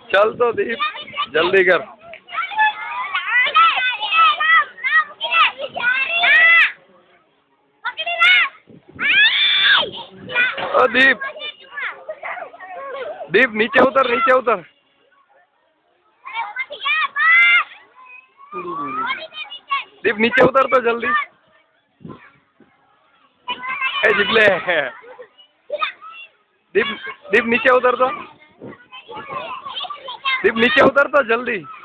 चल तो दीप, जल्दी कर। ओ दीप, दीप नीचे उतर, नीचे उतर। दीप नीचे उतर तो जल्दी। ए जिबले, दीप, दीप नीचे उतर तो। दीप नीचे उतर तो जल्दी।